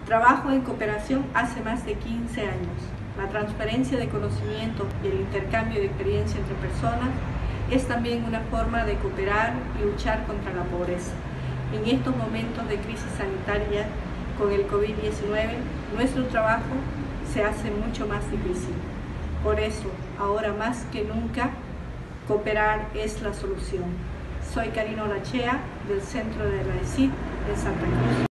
Trabajo en cooperación hace más de 15 años. La transferencia de conocimiento y el intercambio de experiencia entre personas es también una forma de cooperar y luchar contra la pobreza. En estos momentos de crisis sanitaria con el COVID-19, nuestro trabajo se hace mucho más difícil. Por eso, ahora más que nunca, cooperar es la solución. Soy Karina Olachea, del Centro de la ESID de Santa Cruz.